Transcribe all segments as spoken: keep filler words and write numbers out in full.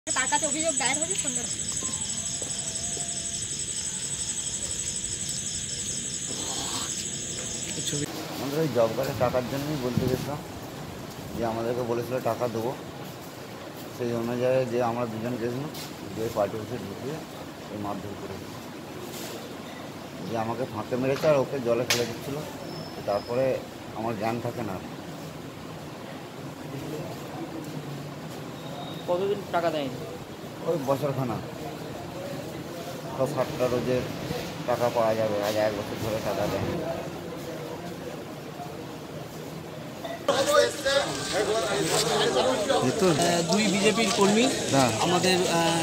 তার কাছে অভিযোগ দায়ের হয়েছে সুন্দর। আমাদের ওই জব কার্ডের টাকার জন্যই বলতে গেছিলাম যে আমাদেরকে বলেছিল টাকা দেবো, সেই অনুযায়ী যে আমরা দুজন গেছিলাম যে পার্টি অফিসে ঢুকিয়ে ওই মারধর করে যে আমাকে ফাঁকে মেরেছে আর ওকে জলে ফেলে দিচ্ছিল। তারপরে আমার জ্ঞান থাকে না। কতদিন টাকা দেয়নি? ওই বছরখানা তো সাতটা রোজের টাকা পাওয়া যাবে, আজ এক বছর ধরে টাকা দেয়নি। দুই বিজেপির কর্মী আমাদের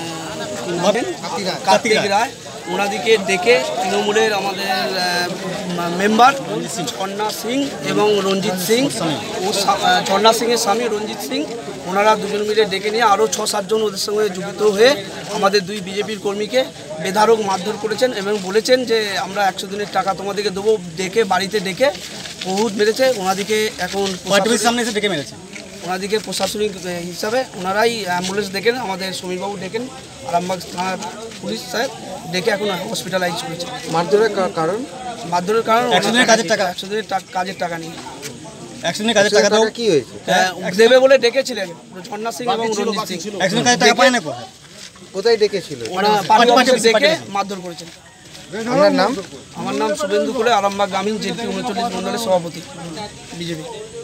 কার্তিক রায়, ওনাদিকে ডেকে তৃণমূলের আমাদের মেম্বার ঝর্ণা সিং এবং রঞ্জিত সিং ও ঝর্ণা সিংয়ের স্বামী রঞ্জিত সিং, ওনারা দুজন মিলে ডেকে নিয়ে আরও ছ সাতজন ওদের সঙ্গে যুক্ত হয়ে আমাদের দুই বিজেপির কর্মীকে বেধারক মারধর করেছেন এবং বলেছেন যে আমরা একশো দিনের টাকা তোমাদেরকে দেবো। ডেকে বাড়িতে ডেকে বহুত মেরেছে। ওনাদিকে এখন সামনে এসে ডেকে মেরেছে। ওনাদিকে প্রশাসনিক হিসাবে ওনারাই অ্যাম্বুলেন্স ডেকেন, আমাদের সমীরবাবু ডেকেন, আরামবাগ থানার পুলিশ সাহেব ডেকে এখন হসপিটালাইজ করেছে। মারধরের কারণ মারধরের কারণ একশো দিনের কাজের টাকা একশো দিনের কাজের টাকা নিয়ে একশো দিনের কাজের টাকা কি হয়েছে দেবে বলে ডেকেছিলেন ঝর্ণা সিং এবং রঞ্জিত সিং। একশো দিনের কাজের টাকা পায় না, কোথায় ডেকেছিল? ওরা পার্টি অফিসে ডেকে মারধর করেছেন। আপনার নাম? আমার নাম শুভেন্দু কোলে, আরামবাগ গ্রামীণ জেপি উনচল্লিশ মন্ডলের সভাপতি বিজেপি।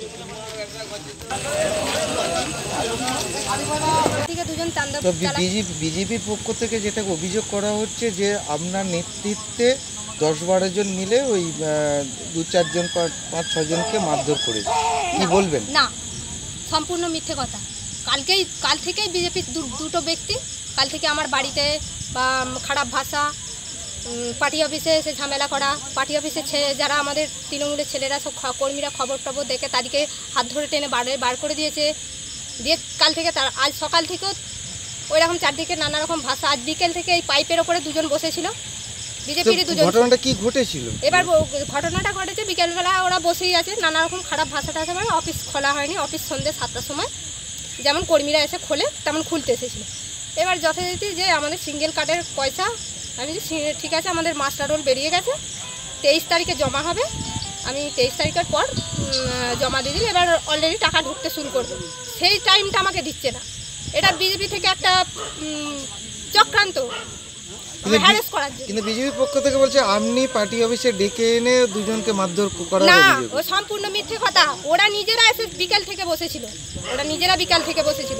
তো বিজেপির পক্ষ থেকে যেটা অভিযোগ করা হচ্ছে যে আপনার নেতৃত্বে দশ বারো জন মিলে ওই দু চারজন পাঁচ ছজনকে মারধর করেছে, কি বলবেন? না, সম্পূর্ণ মিথ্যে কথা। কালকেই কাল থেকেই বিজেপির দুটো ব্যক্তি কাল থেকে আমার বাড়িতে বা খারাপ ভাষা, পার্টি অফিসে এসে ঝামেলা করা, পার্টি অফিসে যারা আমাদের তৃণমূলের ছেলেরা সব কর্মীরা খবর টবর দেখে তাদেরকে হাত ধরে টেনে বাড়ি বার করে দিয়েছে। দিয়ে কাল থেকে তার আজ সকাল থেকেও ওই রকম চারদিকে নানা রকম ভাষা। আজ বিকেল থেকে এই পাইপের ওপরে দুজন বসেছিল বিজেপির দুজন। ঘটনাটা কি ঘটেছিল? এবার ঘটনাটা ঘটেছে বিকেলবেলা, ওরা বসেই আছে, নানা রকম খারাপ ভাষাটা আছে। মানে অফিস খোলা হয়নি, অফিস সন্ধ্যে সাতটার সময় যেমন কর্মীরা এসে খোলে তেমন খুলতে এসেছিল। এবার যথারীতি যে আমাদের সিঙ্গেল কার্ডের পয়সা, আমি ঠিক আছে আমাদের মাস্টার রোল বেরিয়ে গেছে, তেইশ তারিখে জমা হবে, আমি তেইশ তারিখের পর জমা দিয়ে দিই। এবার অলরেডি টাকা ঢুকতে শুরু করবো, সেই টাইমটা আমাকে দিচ্ছে না। এটা বিজেপি থেকে একটা চক্রান্ত হ্যারাস করার জন্য। কিন্তু বিজেপির পক্ষ থেকে বলছে আপনি পার্টি অফিসে ডেকে এনে দুজনকে মারধর করার না, অভিযোগ। ও সম্পূর্ণ মিথ্যে কথা। ওরা নিজেরা এসে বিকাল থেকে বসেছিল, ওরা নিজেরা বিকাল থেকে বসেছিল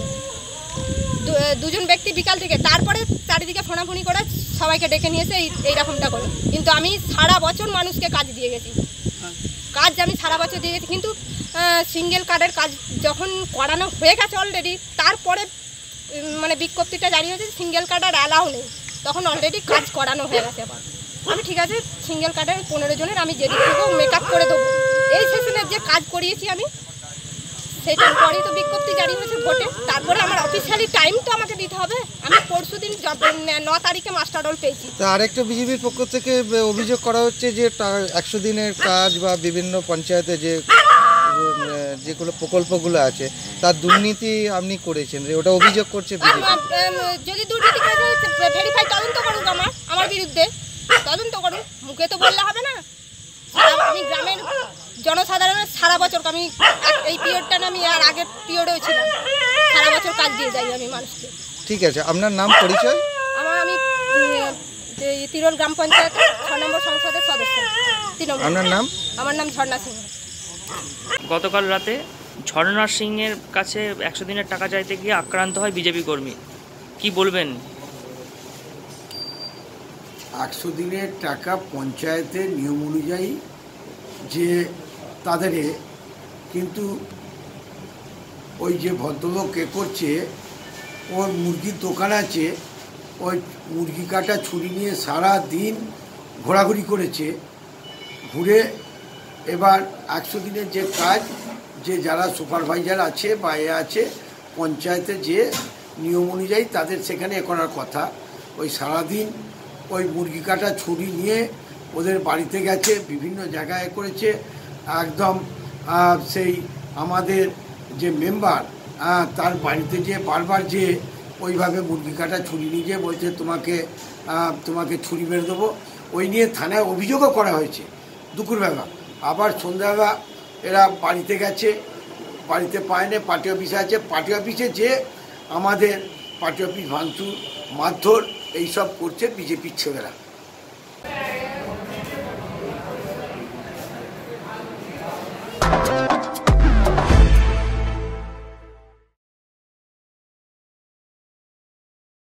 দুজন ব্যক্তি বিকাল থেকে। তারপরে চারিদিকে ফোনাফোনি করে সবাইকে ডেকে নিয়েছে এইরকমটা করে। কিন্তু আমি সারা বছর মানুষকে কাজ দিয়ে গেছি, কাজ আমি সারা বছর দিয়ে গেছি। কিন্তু সিঙ্গেল কার্ডের কাজ যখন করানো হয়ে গেছে অলরেডি, তারপরে মানে বিজ্ঞপ্তিটা জারি হয়েছে সিঙ্গেল কার্ড আর অ্যালাউ নেই, তখন অলরেডি কাজ করানো হয়ে গেছে। আবার আমি ঠিক আছে সিঙ্গেল কার্ডের পনেরো জনের আমি যেদিক থেকেও মেকআপ করে দেবো। এই সেশনের যে কাজ করিয়েছি আমি, সেটার পরেই তো বিজ্ঞপ্তি জারি হয়েছে ভোটে। তারপরে আমার অফিসিয়ালি টাইম তো আমাকে দিতে হবে। আমি পরশু দিন ন তারিখে মাস্টার রোল পেয়েছি। তা আরেকটা বিজেপির পক্ষ থেকে অভিযোগ করা হচ্ছে যে একশো দিনের কাজ বা বিভিন্ন পঞ্চায়েতে যে যেগুলো প্রকল্পগুলো আছে তার দুর্নীতি আপনি করেছেন, ওটা অভিযোগ করছে বিজেপি। যদি দুর্নীতি করে ভেরিফাই তদন্ত করুক, আমার আমার বিরুদ্ধে তদন্ত করুক, মুখে তো বললে হবে না। আমি গ্রামের জনসাধারণের সারা বছর, আমি এই পিরিয়ডটা না আমি আর আগের পিরিয়ডেও ছিলাম, সারা বছর কাজ দিয়ে যাই আমি মানুষকে। ঠিক আছে, আপনার নাম পরিচয়? আমার আমি তিরোল গ্রাম পঞ্চায়েত ছ নম্বর সংসদের সদস্য তৃণমূল। আপনার নাম? আমার নাম ঝর্ণা সিং। গতকাল রাতে ঝর্ণা সিংয়ের কাছে একশো দিনের টাকা চাইতে গিয়ে আক্রান্ত হয় বিজেপি কর্মী, কি বলবেন? একশো দিনের টাকা পঞ্চায়েতের নিয়ম অনুযায়ী যে তাদের, কিন্তু ওই যে ভদ্রলোক কে করছে, ওর মুরগির দোকান আছে, ওই মুরগি কাটা ছুরি নিয়ে সারা দিন ঘোরাঘুরি করেছে। ঘুরে এবার একশো দিনের যে কাজ, যে যারা সুপারভাইজার আছে বা এ আছে পঞ্চায়েতে, যে নিয়ম অনুযায়ী তাদের সেখানে এ করার কথা, ওই সারাদিন ওই মুরগি কাটা ছুরি নিয়ে ওদের বাড়িতে গেছে, বিভিন্ন জায়গায় করেছে। একদম সেই আমাদের যে মেম্বার তার বাড়িতে যে বারবার যে ওইভাবে মুরগি কাটা ছুরি নিয়ে গিয়ে বলছে তোমাকে আহ, তোমাকে ছুরি মেরে দেবো। ওই নিয়ে থানায় অভিযোগও করা হয়েছে দুপুরবেলা। আবার সন্ধ্যাবেলা এরা বাড়িতে গেছে, বাড়িতে পায় না, পার্টি অফিসে আছে, পার্টি অফিসে যে আমাদের পার্টি অফিস ভাঙচুর মারধর এইসব করছে বিজেপির ছেলেরা।